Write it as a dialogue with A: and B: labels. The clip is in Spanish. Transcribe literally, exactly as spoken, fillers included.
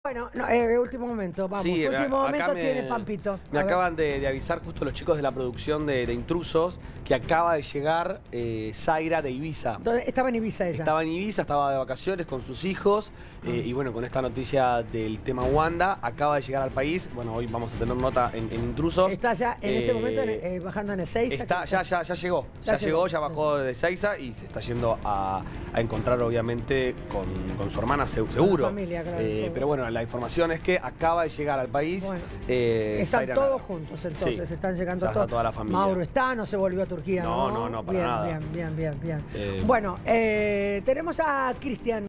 A: Bueno, no, eh, último momento, vamos.
B: Sí,
A: último
B: acá
A: momento
B: me,
A: tiene Pampito.
B: Me
A: A ver.
B: acaban de, de avisar justo los chicos de la producción de, de Intrusos que acaba de llegar eh, Zaira de Ibiza.
A: ¿Dónde- Estaba en Ibiza ella.
B: Estaba en Ibiza, estaba de vacaciones con sus hijos eh, y bueno, con esta noticia del tema Wanda, acaba de llegar al país. Bueno, hoy vamos a tener nota en, en Intrusos.
A: Está ya en este
B: Eh,
A: momento en- eh, bajando en Ezeiza.
B: Está,
A: que
B: ya, ya, ya llegó, ya,
A: Ya
B: llegó,
A: llegó.
B: ya bajó de Ezeiza y se está yendo a, a encontrar obviamente con, con su hermana se- seguro.
A: familia, claro,
B: Eh,
A: todo.
B: pero bueno, la información es que acaba de llegar al país.
A: Bueno,
B: eh,
A: Están
B: Zaira
A: todos
B: Nara.
A: juntos, entonces,
B: Sí,
A: están llegando
B: ya está
A: todos.
B: toda la familia.
A: Mauro está, no se volvió a Turquía, ¿no?
B: No, no, no, para
A: bien,
B: nada.
A: Bien, bien, bien, bien.
B: Eh,
A: Bueno, eh, tenemos a Cristian.